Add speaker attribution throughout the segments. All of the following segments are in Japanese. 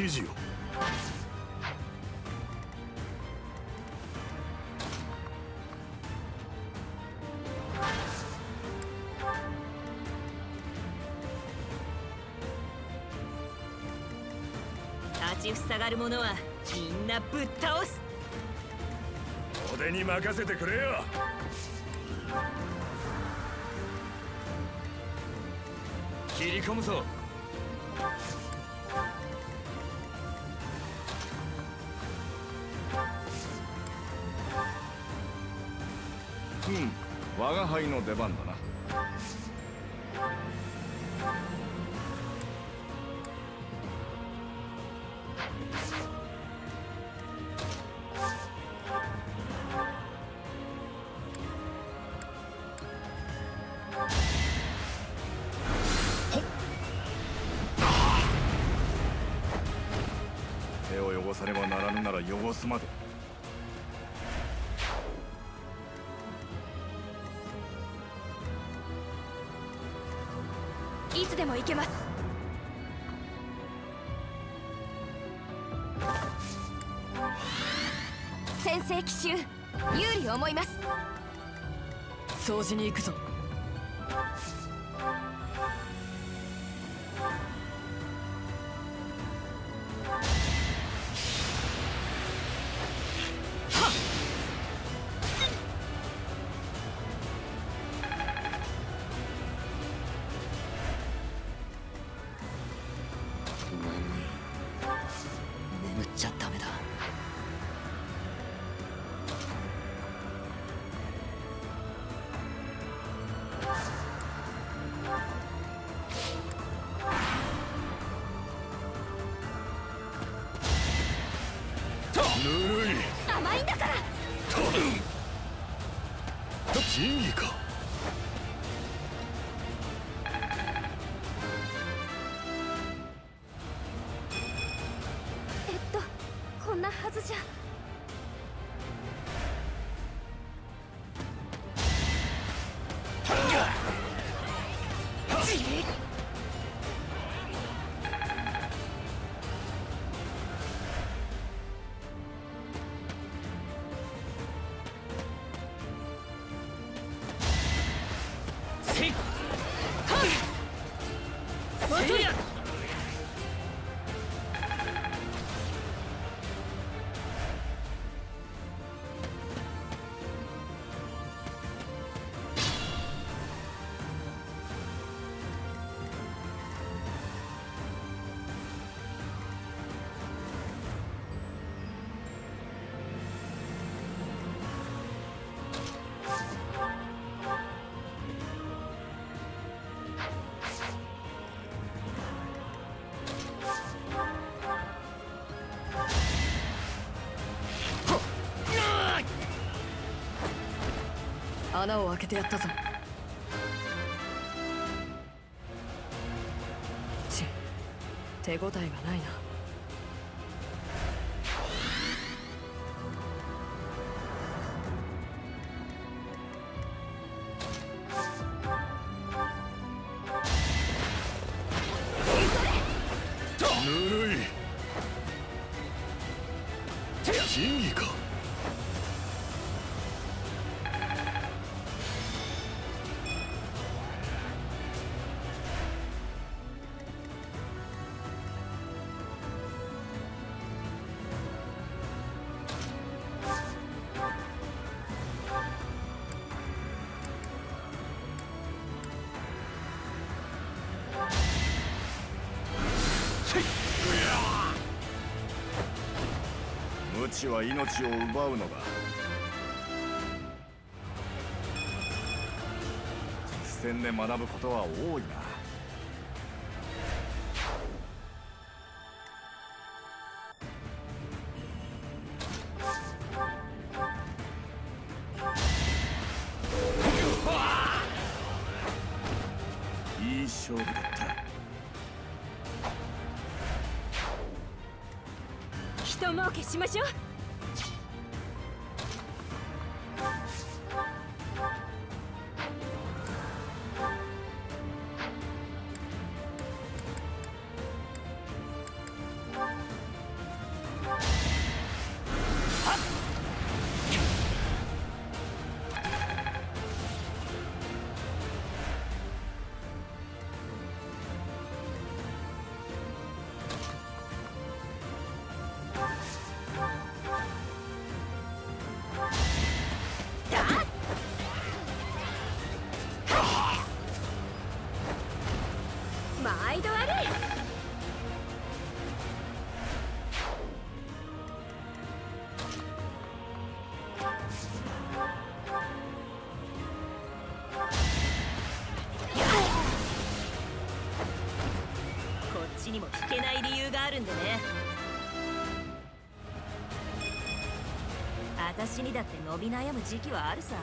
Speaker 1: 指示を。
Speaker 2: 立ちふさがる者はみんなぶっ倒す。
Speaker 1: 俺に任せてくれよ。切り込むぞ。
Speaker 3: 我が輩の出番だな。手を汚さねばならぬなら汚すまで。
Speaker 2: いつでも行けます。先制奇襲有利思います。掃除に行くぞ。眠っちゃダメだ。
Speaker 1: ぬるい。
Speaker 2: 甘いんだから。
Speaker 1: 仁義か。
Speaker 2: こんなはずじゃ。せい。穴を開けてやったぞ。手応えがないな。
Speaker 1: ぬるい。仁義か。
Speaker 3: 無知は命を奪うのだ。実践で学ぶことは多いな。いい勝負だった。
Speaker 2: 人儲けしましょう。
Speaker 4: にも引けない理由があるんでね。私にだって伸び悩む時期はあるさ。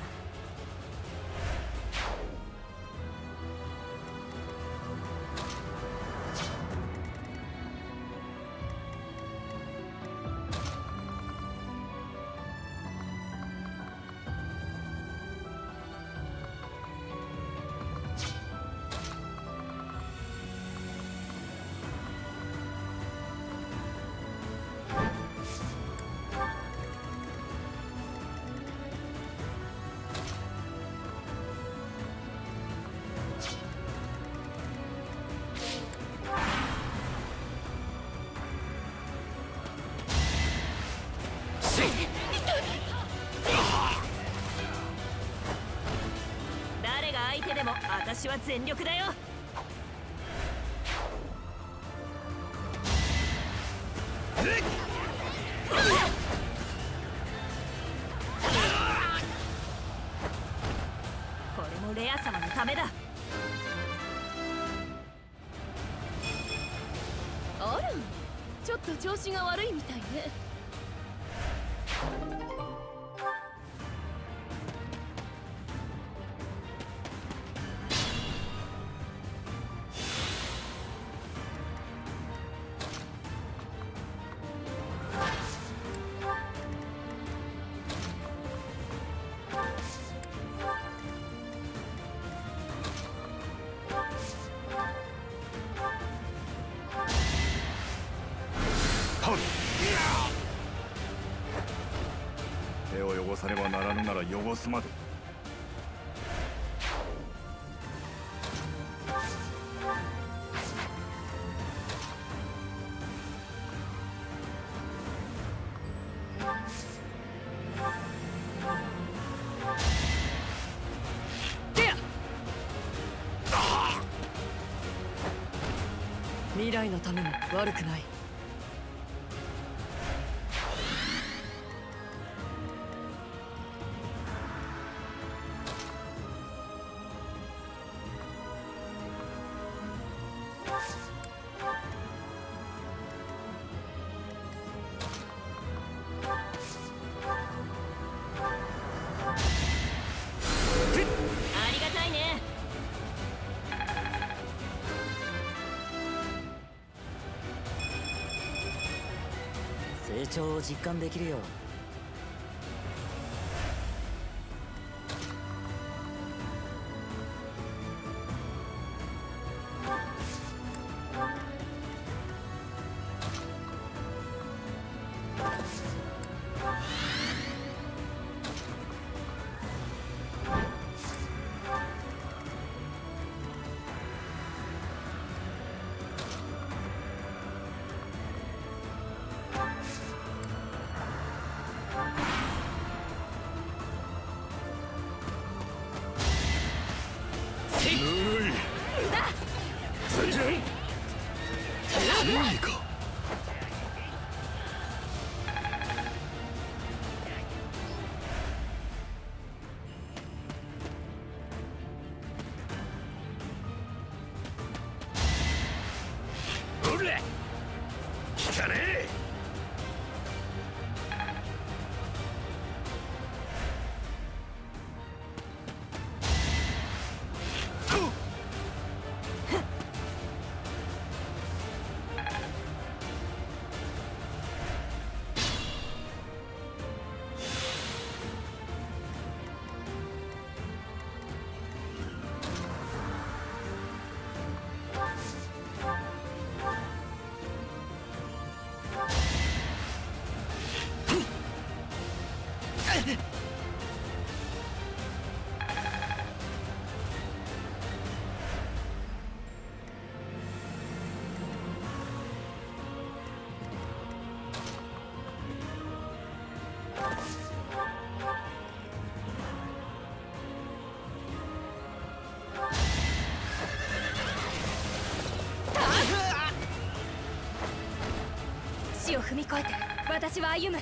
Speaker 4: 誰が相手でも私は全力だよ。これもレア様のためだ。
Speaker 2: あら、ちょっと調子が悪いみたいね。
Speaker 3: 手を汚さねばならぬなら汚すまで。
Speaker 2: 未来のためも悪くない。
Speaker 4: ありがたいね。
Speaker 5: 成長を実感できるよ。
Speaker 1: いいか。おら、聞かねえ。
Speaker 2: 死を踏み越えて私は歩む。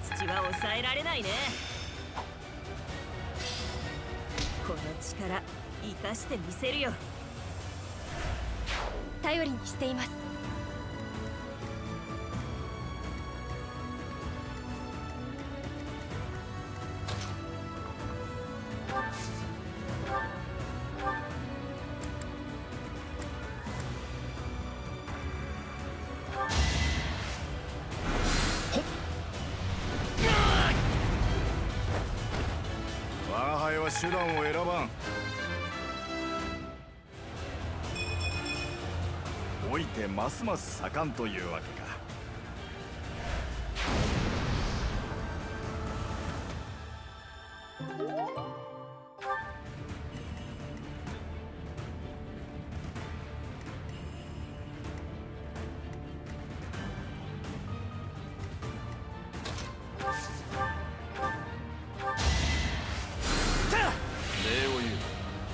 Speaker 4: 土は抑えられないね。この力生かしてみせるよ。
Speaker 2: 頼りにしています。
Speaker 3: 我が輩は手段を選ばん。おいてますます盛んというわけか。礼を言う。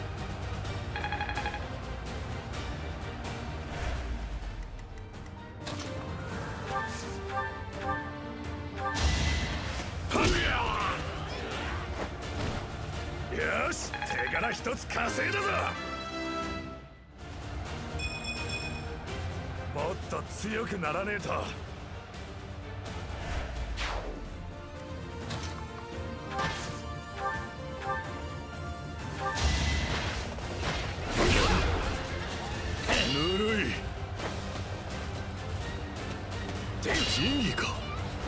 Speaker 1: よし、手柄一つ稼いだぞ。もっと強くならねえと。ぬるい。仁義か。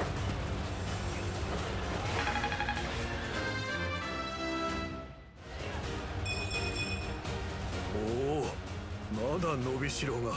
Speaker 1: おお、まだ伸びしろが。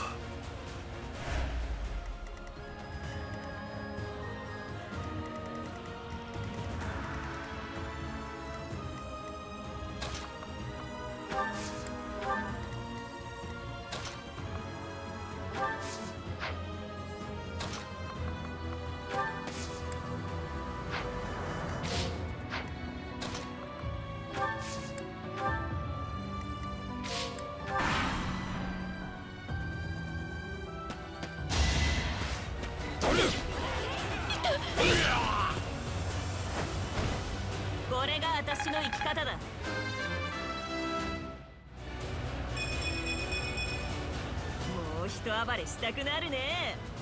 Speaker 4: これが私の生き方だ。もう一暴れしたくなるね。